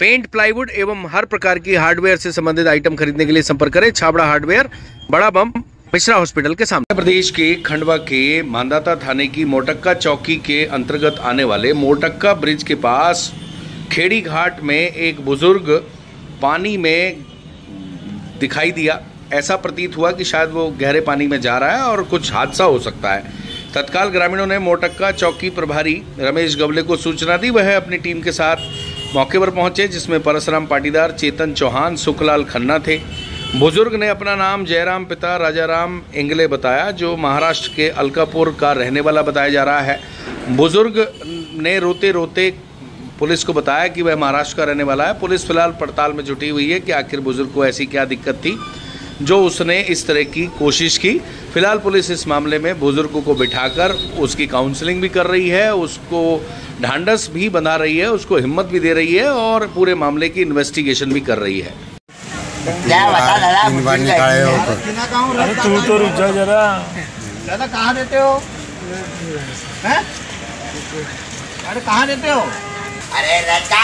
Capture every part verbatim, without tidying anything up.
Paint, plywood एवं हर प्रकार की हार्डवेयर से संबंधित आइटम खरीदने के लिए संपर्क करें छाबड़ा हार्डवेयर, बड़ा बम, मिश्रा हॉस्पिटल के सामने। प्रदेश के खंडवा के मांधाता थाने की मोटक्का चौकी के अंतर्गत आने वाले मोटक्का ब्रिज के पास खेड़ी घाट में एक बुजुर्ग पानी में दिखाई दिया। ऐसा प्रतीत हुआ कि शायद वो गहरे पानी में जा रहा है और कुछ हादसा हो सकता है। तत्काल ग्रामीणों ने मोटक्का चौकी प्रभारी रमेश गवले को सूचना दी। वह अपनी टीम के साथ मौके पर पहुंचे, जिसमें परसराम पाटीदार, चेतन चौहान, सुखलाल खन्ना थे। बुजुर्ग ने अपना नाम जयराम पिता राजाराम इंगले बताया, जो महाराष्ट्र के अलकापुर का रहने वाला बताया जा रहा है। बुजुर्ग ने रोते रोते पुलिस को बताया कि वह महाराष्ट्र का रहने वाला है। पुलिस फिलहाल पड़ताल में जुटी हुई है कि आखिर बुजुर्ग को ऐसी क्या दिक्कत थी जो उसने इस तरह की कोशिश की। फिलहाल पुलिस इस मामले में बुजुर्ग को बिठाकर उसकी काउंसलिंग भी कर रही है, उसको ढांढस भी बना रही है, उसको हिम्मत भी दे रही है और पूरे मामले की इन्वेस्टिगेशन भी कर रही है। क्या बता दादा, अरे तू तो रुक जा जरा। दादा कहाँ रहते हो? हैं? अरे कहाँ रहते हो? अरे रचा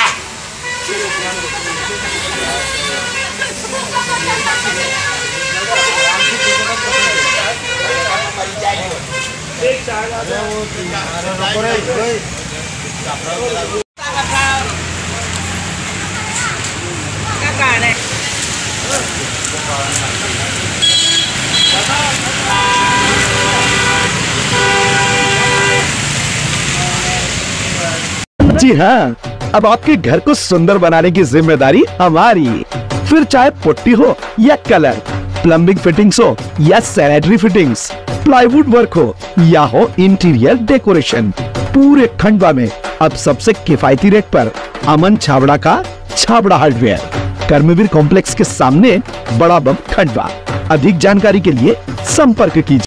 जी हाँ, अब आपके घर को सुंदर बनाने की जिम्मेदारी हमारी। फिर चाहे पुट्टी हो या कलर, प्लम्बिंग फिटिंग्स हो या सैनिटरी फिटिंग्स, प्लाईवुड वर्क हो या हो इंटीरियर डेकोरेशन, पूरे खंडवा में अब सबसे किफायती रेट पर अमन छाबड़ा का छाबड़ा हार्डवेयर, कर्मवीर कॉम्प्लेक्स के सामने, बड़ा बम, खंडवा। अधिक जानकारी के लिए संपर्क कीजिए।